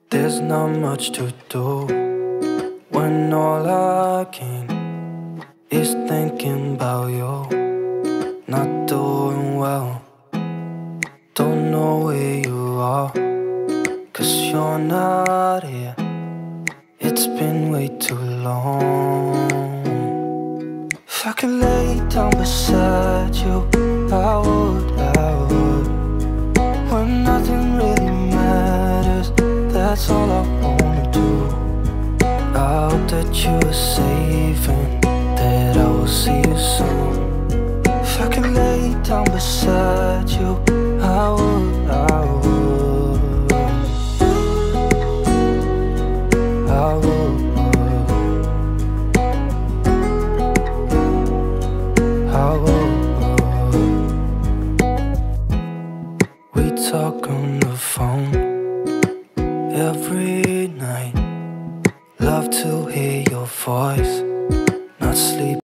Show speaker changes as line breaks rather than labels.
There's not much to do when all I can is thinking about you. Not doing well, don't know where you are, 'cause you're not here. It's been way too long. If I could lay down beside you, I would. When nothing really matters, that's all I wanna do. I hope that you are safe and that I will see you soon. If I could lay down beside you, I would. I would. We talk on the phone every night. Love to hear your voice. Not sleep